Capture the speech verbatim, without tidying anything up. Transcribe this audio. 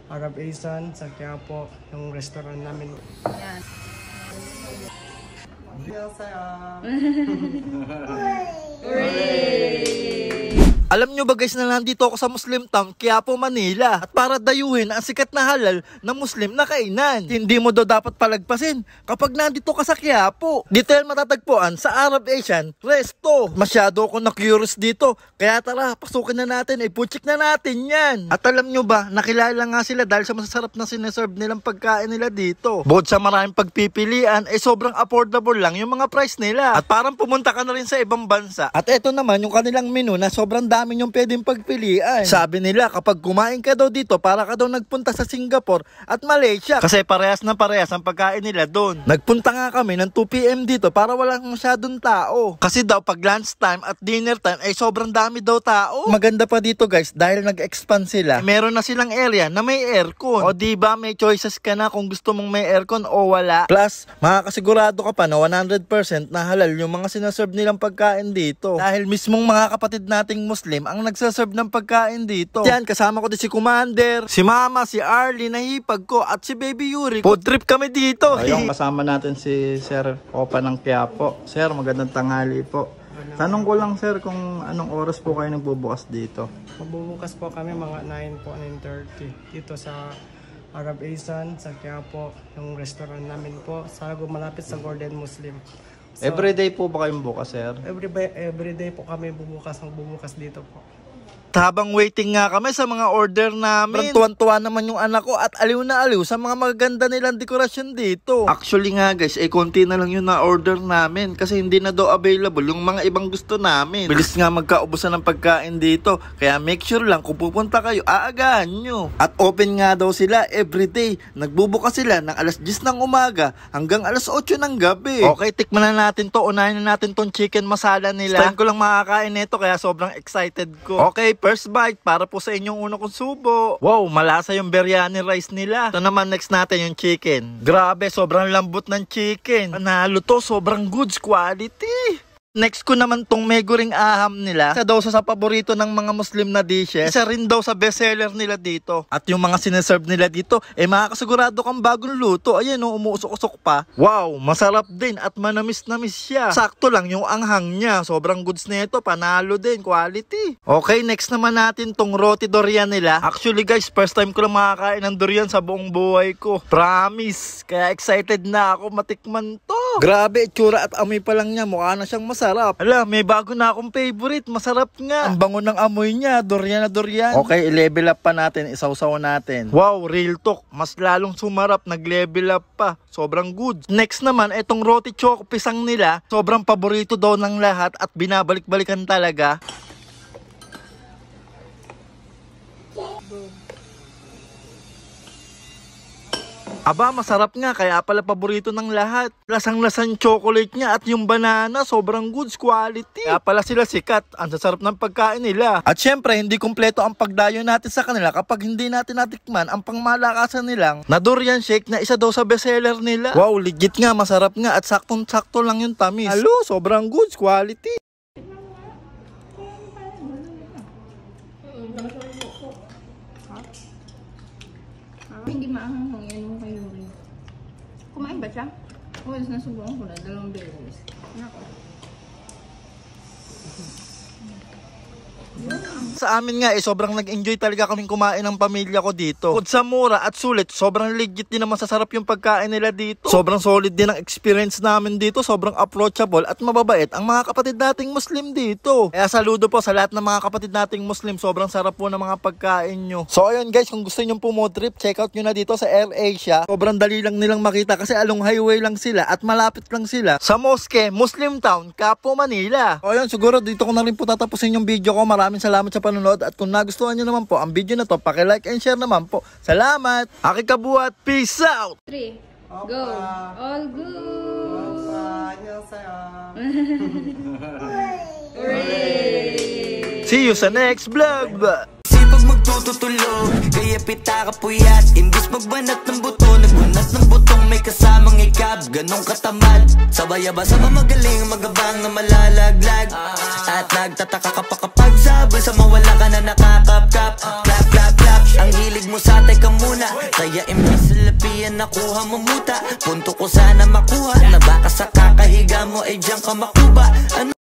Arab Asian sa Quiapo, yung restaurant namin. Yan. Alam nyo ba guys na nandito ako sa Muslim Town, Quiapo, Manila. At para dayuhin ang sikat na halal na Muslim na kainan. Hindi mo daw dapat palagpasin kapag nandito ka sa Quiapo. Dito yan matatagpuan sa Arab Asian Resto. Masyado ako na-curious dito. Kaya tara, pasukin na natin. Ipucheck na natin yan. At alam nyo ba, nakilala nga sila dahil sa masasarap na sineserve nilang pagkain nila dito. Bukod sa maraming pagpipilian, eh sobrang affordable lang yung mga price nila. At parang pumunta ka na rin sa ibang bansa. At eto naman yung kanilang menu na sobrang dami yung pwedeng pagpilian. Sabi nila kapag kumain ka daw dito, para ka daw nagpunta sa Singapore at Malaysia. Kasi parehas na parehas ang pagkain nila doon. Nagpunta nga kami ng two p m dito para walang masyadong tao. Kasi daw pag lunch time at dinner time ay sobrang dami daw tao. Maganda pa dito guys dahil nag-expand sila. Meron na silang area na may aircon. O diba may choices ka na kung gusto mong may aircon o wala. Plus, makakasigurado ka pa na one hundred percent na halal yung mga sinaserve nilang pagkain dito. Dahil mismong mga kapatid nating Muslim ang nagsaserve ng pagkain dito. Yan, kasama ko din si Commander, si Mama, si Arlie, nahipag ko, at si Baby Yuri. Food trip kami dito. Ayun, kasama natin si Sir Opa ng Quiapo. Sir, magandang tanghali po. Tanong ko lang sir kung anong oras po kayo nagbubukas dito? Magbubukas po kami mga nine po, nine thirty. Dito sa Arab Asian sa Quiapo, yung restaurant namin po. Sa malapit sa Golden Muslim. So, everyday po ba kayong bukas, sir? Every, everyday po kami bubukas ng bubukas dito po. Habang waiting nga kami sa mga order namin, tuwan-tuwa naman yung anak ko at aliw na aliw sa mga magaganda nilang dekorasyon dito. Actually nga guys, eh konti na lang yung na-order namin kasi hindi na daw available yung mga ibang gusto namin. Bilis nga magkaubusan ng pagkain dito, kaya make sure lang kung pupunta kayo, aagahan nyo. At open nga daw sila everyday. Nagbubukas sila ng alas diyes ng umaga hanggang alas otso ng gabi. Okay, tikman na natin to. Unahin na natin tong chicken masala nila. Time ko lang makakain nito kaya sobrang excited ko. Okay, first bite para po sa inyong unang kong subo. Wow, malasa yung biryani rice nila. Ito naman next natin yung chicken. Grabe, sobrang lambot ng chicken. Panalo to, sobrang goods quality. Next ko naman tong megoring aham nila. Isa daw sa paborito ng mga Muslim na dishes. Isa rin daw sa bestseller nila dito. At yung mga sineserve nila dito, eh makakasigurado kang bagong luto. Ayan o, umuusok-usok pa. Wow, masarap din at manamis-namis siya. Sakto lang yung anghang niya. Sobrang goods nito, panalo din, quality. Okay, next naman natin tong roti durian nila. Actually guys, first time ko lang makakain ng durian sa buong buhay ko. Promise. Kaya excited na ako matikman to. Grabe, itsura at amoy pa lang niya. Mukha na siyang masarap. Sarap. Ala, may bago na akong favorite. Masarap nga. Ang bango ng amoy niya. Durian na durian. Okay, i-level up pa natin. Isawsaw natin. Wow, real talk. Mas lalong sumarap. Nag-level up pa. Sobrang good. Next naman, itong roti choco pisang nila. Sobrang paborito daw ng lahat at binabalik-balikan talaga. Aba, masarap nga, kaya pala paborito ng lahat. Lasang-lasang chocolate niya at yung banana, sobrang goods quality. Kaya pala sila sikat, ang sasarap ng pagkain nila. At syempre, hindi kumpleto ang pagdayo natin sa kanila kapag hindi natin natikman ang pangmalakasan nilang na durian shake na isa daw sa bestseller nila. Wow, legit nga, masarap nga at saktong-sakto lang yung tamis. Halo, sobrang goods quality. Hindi maanghang yan yung kayo rin. Kumain ba siya? O, oh, nasubukan ko na. Dalawang beses. Nako. Sa amin nga eh, sobrang nag-enjoy talaga kaming kumain ng pamilya ko dito. Bukod sa mura at sulit, sobrang legit din naman sasarap yung pagkain nila dito. Sobrang solid din ang experience namin dito. Sobrang approachable at mababait ang mga kapatid nating Muslim dito. Kaya saludo po sa lahat ng mga kapatid nating Muslim. Sobrang sarap po ng mga pagkain nyo. So ayun guys, kung gusto nyo po mo trip, check out nyo na dito sa Air Asia. Sobrang dali lang nilang makita kasi along highway lang sila at malapit lang sila sa Mosque, Muslim Town, Quiapo, Manila. So ayun, siguro dito ko na rin po tatapusin yung video ko. Maraming salamat sa panonood at kung nagustuhan nyo naman po ang video na to, paki-like and share naman po. Salamat! Aki kabuhat! Peace out! three. Go! All good! See you sa next vlog! Sipag magtututulog, kaya pita ka puyat. Imbis magbanat ng buto, nagbunat ng butong may kasamang ikab. Ganong katamad, sabay-aba sa magaling, magabang na malalaglag. At nagtataka ka pa kapag sabay sa mawala ka na nakakapkap. Clap, clap, clap, ang hilig mo sa teka muna. Salapian nakuha mo muta. Punto ko sana makuha na baka sa kakahiga mo ay diyan ka makuba. Ano